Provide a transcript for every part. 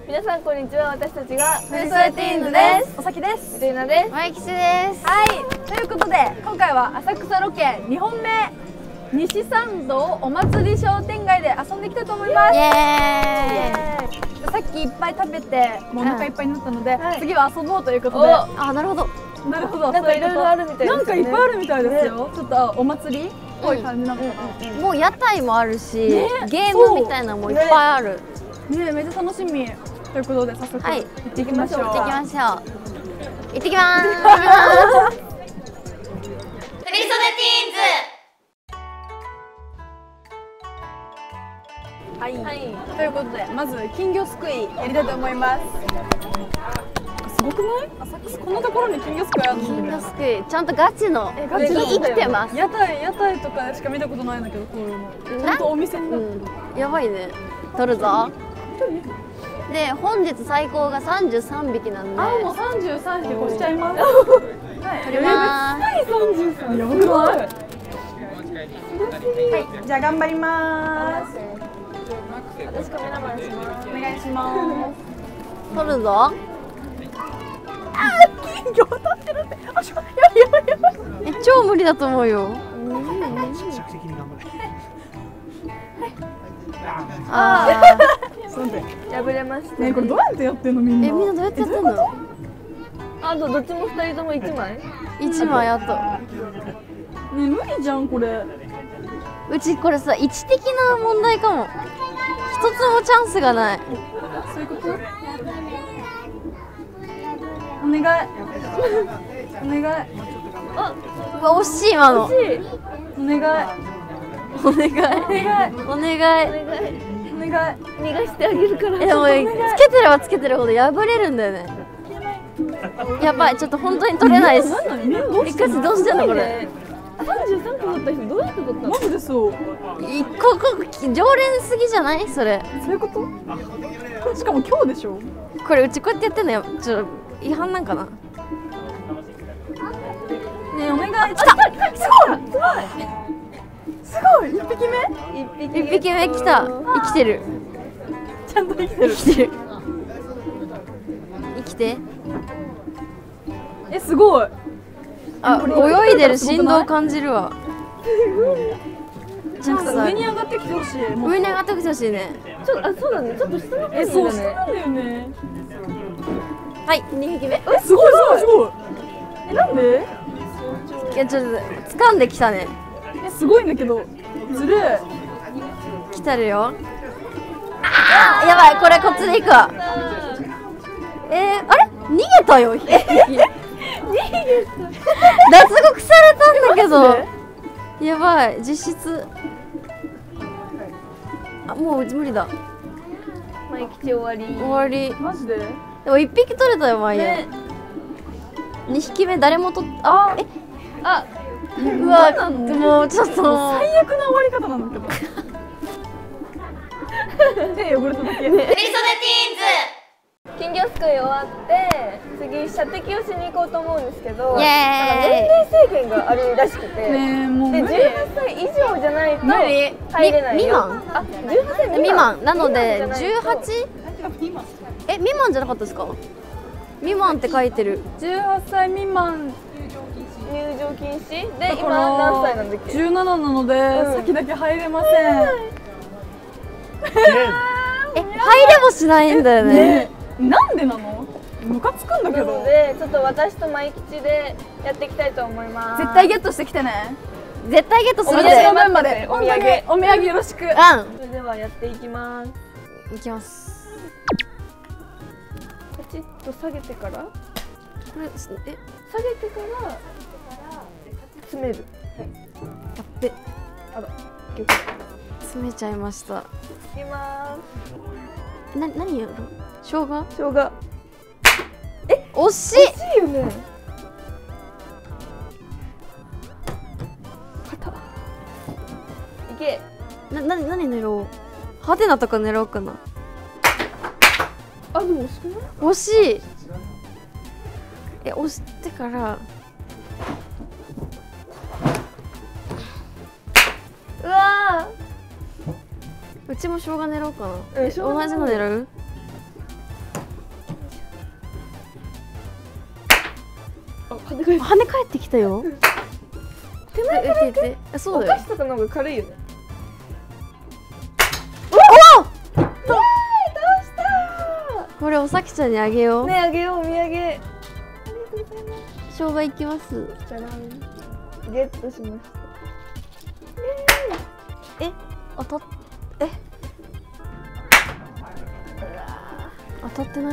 皆さんこんにちは。私たちがフルソレティーンズです。おさきです。 ゆりなです。 まいきちです。 はい、ということで今回は浅草ロケ2本目、西参道お祭り商店街で遊んでいきたいと思います。 イエーイ。 さっきいっぱい食べてもうお腹いっぱいになったので、次は遊ぼうということで。 あ、なるほど。 なるほど。 なんかいろいろあるみたいですね。 なんかいっぱいあるみたいですよ。ちょっとお祭りっぽい感じなのかな。 もう屋台もあるし、ゲームみたいなのもいっぱいある。 ね、めっちゃ楽しみ。ということで早速行ってきましょう。 行ってきましょう。行ってきまーす。フリソネティーンズ。 はい、ということでまず金魚すくいやりたいと思います。すごくない？こんなところに金魚すくいあるの？ 金魚すくいちゃんとガチの生きてます。 屋台とかしか見たことないんだけど、こういうのちゃんとお店になってる。 やばいね。取るぞ。で本日最高が33匹なんで。 あ、もう33匹越しちゃいます。 取りまーす。 33、やばくない？はい、じゃあ頑張りまーす。 私カメラマンします。 お願いします。 取るぞ。 金魚当たってるって。あ、やばい。 超無理だと思うよ。ああ。 破れましたね、これどうやってやってんのみんな。 みんなどうやってやってんの？ あとどっちも2人とも1枚 1枚あと。 ね、無理じゃんこれ。 うちこれさ、位置的な問題かも。一つもチャンスがない。 そういうこと？お願い。お願い。 あ、 うわ、惜しい今の。 お願い。 お願い。お願い。 お願い。 逃がしてあげるから。 でもつけてればつけてるほど破れるんだよね。やばい、ちょっと本当に取れないです。一回どうしてんのこれ。 33個取った人どうやって取ったの？ マジでそう。 こ常連すぎじゃない？それ。 そういうこと？しかも今日でしょ。 これうちこうやってやってんのよ。違反なんかな。 ねえ、お願い。来た。すごい。1匹目 ？1匹目来た。生きてる。 ちゃんと生きてる。 生きて。 すごい。 あ、泳いでる振動を感じるわ。 ちょっと上に上がってきてほしい。 上に上がってきてほしいね。 そうだね。ちょっと下の方にいるね。 そう、下なんだよね。 はい、2匹目。 すごい。なんで？ いや、ちょっと掴んできたね。 すごいんだけど。ずるい。 来てるよ。あー、やばい、これこっちでいくわ。あれ逃げたよ。脱獄されたんだけど。やばい、実質。あ、もう無理だ。 マイキチ終わり。 マジで？ でも1匹取れたよ、マイヤ。2匹目誰も取っあ、うわ、もうちょっと最悪な終わり方なんだけど。手汚れただけ。 フリソネティーンズ。 金魚すくい終わって次射的をしに行こうと思うんですけど、 イエーイ。 年齢制限があるらしくて、 ね、もうで18歳以上じゃないと入れないよ。あ、18歳未満なので 18？ 未満じゃなかったですか？未満って書いてる。 18歳未満入場禁止で今何歳なんだっけ ？17なので、先だけ入れません。 入れもしないんだよね。 なんでなの？ムカつくんだけど。 なのでちょっと私とマイキチでやっていきたいと思います。 絶対ゲットしてきてね。 絶対ゲットするお土産の分まで。 お土産お土産よろしく。 それではやっていきます。 いきます。 パチッと下げてからこれ下げてから詰める。 やっべ。 あら、 詰めちゃいました。 いきます。 何やろ？生姜？ 生姜。 惜しい。 惜しいよね。いけ。 何狙おう？派手なとか狙おうかな。 あ、でも惜しくない？ 惜しい。押してから。 うわうちも生姜狙おうかな。 生姜同じの狙う？ 跳ね返ってきたよ。 手前から行く。 そうだよ。 お菓子とかの方が軽いよね。 おお。 どうしたこれおさきちゃんにあげよう。 ね、あげよう、お土産。ありがとうございます。 商売行きます。 じゃらん。ゲットしました。 当たっ当たってない？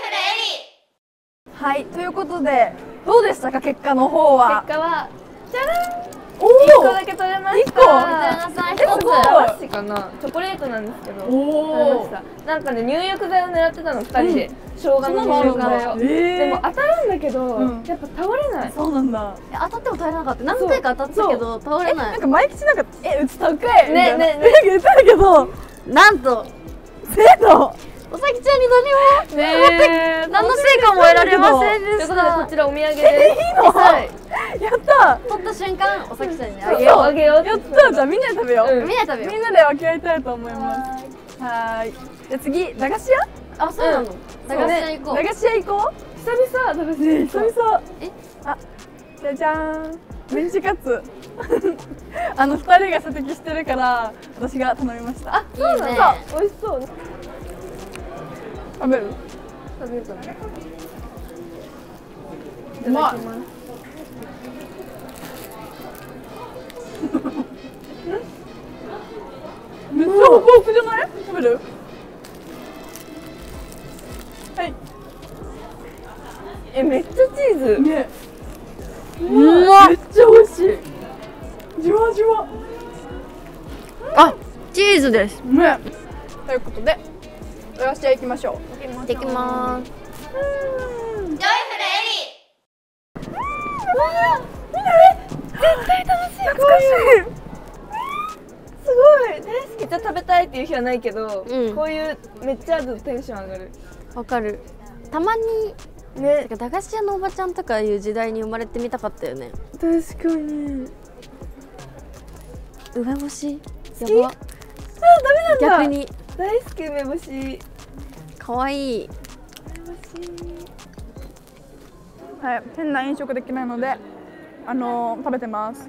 はい、ということでどうでしたか、結果の方は。 結果はじゃらん。 お 1個だけ取れました。 一個じゃあさん一つ。 駄菓子かな、チョコレートなんですけど。 おお。 取れました。なんかね、入浴剤を狙ってたの2人で。生姜の入浴剤を。ででも当たるんだけど、 うんやっぱ倒れない。 そうなんだ。 当たっても倒れなかった。何回か当たったけど倒れな。 ないんか前吉なんかうち高いみたいなねねねなんか言ってたけどなんと精度おさきちゃんに何もねえ。 何の成果も得られませんでしということでこた。 ちらお土産です。 いいのはい。 やった取った瞬間おさきちゃんにああげよげようあげよう。 やったじゃあみんなで食べよう、 うんう。みんなで食べよみんなで分け合いたいと思いますはーいじゃあ次駄菓子屋う。あ、そうなの。駄菓子屋行こう。 駄菓子屋行こ久々食べてう久々 えあじゃじゃーんメンチカツ2人が射的してるから私が頼みましたいいね。 美味しそう。 食べる食べるかな。 うまいいただきます。 めっちゃホクホクじゃない？食べる？はいめっちゃチーズ。 ねうまっ。 めっちゃ美味しいじわじわあ、チーズです。 ねということで駄菓子屋行きましょう行ってきまーす。 すごい大好き。じゃあ食べたいっていう日はないけど、 うんこういうめっちゃあるとテンション上がる。 わかる。たまにね、 駄菓子屋のおばちゃんとかいう時代に生まれてみたかったよね。 確かに。 梅干し好き？ やば。 ダメなんだ。 逆に大好き梅干し。 可愛い。 はい変な飲食できないので食べてます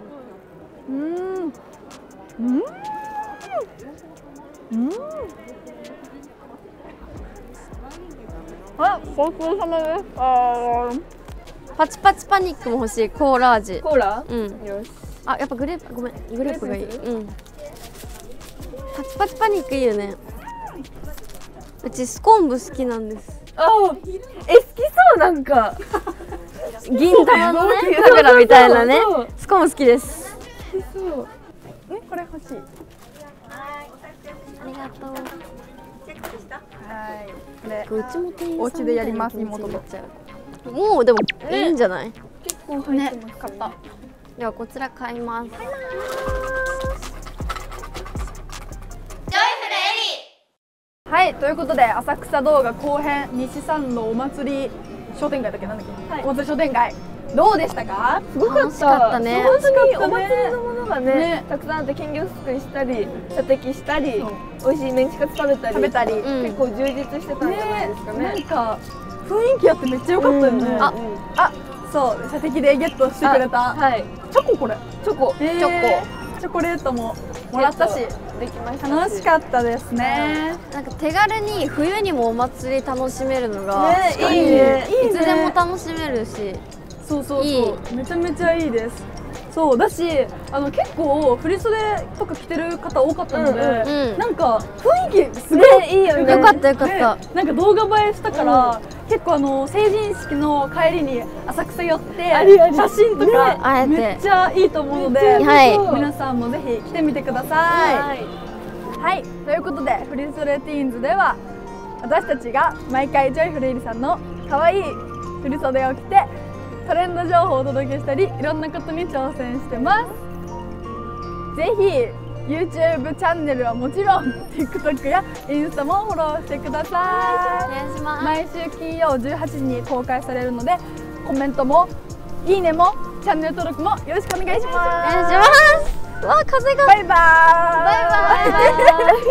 あ、ごちそうさまですパチパチパニックも欲しい。コーラ味。 コーラ？ うん。 よし。 あ、やっぱグレープ、ごめん、グレープがいい。 グレープにうん。パチパチパニックいいよね。うちスコンブ好きなんです。 あ、好きそうなんか。 銀玉のね、 そう神楽みたいなねそうそう。 スコンブ好きです。 好きそう。 これ欲しいありがとう。 はいこれうちも店員さんお家でやりますみたいな気持ちになっ妹ちゃう。もうでもいいんじゃない？ 結構入ってます。 買ったではこちら買います。 はいということで浅草動画後編西参道お祭り商店街だっけなんだっけ、 はいお祭り商店街どうでしたか？ すごかった。 楽しかったね本当に楽しかったねお祭りのものがねねたくさんあって金魚すくいしたり、射的したりそう、 美味しいメンチカツ食べたり、 食べたりうん結構充実してたんじゃないですかね。 なんか雰囲気あってめっちゃ良かったよね、 ああそう射的でゲットしてくれたはい。 チョコこれチョコ。 チョコレートももらったしできましたし。 楽しかったですねなんか手軽に冬にもお祭り楽しめるのが、 ね確かにいいねいつでも楽しめるし、 そうそうそういいめちゃめちゃいいですそうだし結構振り袖とか着てる方多かったので、 うんうんなんか雰囲気すごい、 ねいいよね。 よかったよかった。 ねなんか動画映えしたから、結構成人式の帰りに浅草寄ってありあり写真とか、 ねあえてめっちゃいいと思うので、 はい皆さんもぜひ来てみてください。はい、ということでフリースレティーンズでは私たちが毎回ジョイフルエリさんの可愛い振り袖を着てトレンド情報をお届けしたりいろんなことに挑戦してます。ぜひ YouTube チャンネルはもちろん TikTok やインスタもフォローしてくだおさ願いします。 い。毎週金曜18時に公開されるのでコメントもいいねもチャンネル登録もよろしくお願いします。 お願いします。うわ、風が。 バイバーイ。 バイバイ。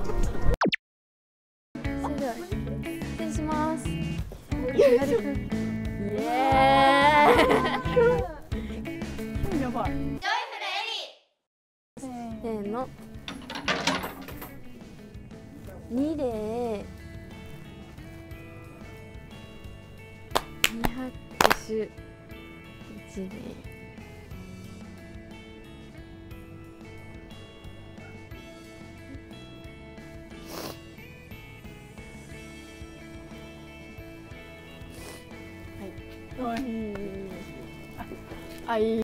それでは失礼します。イエーイ。 やばい。 せーの。2で2拍手1であ、いい。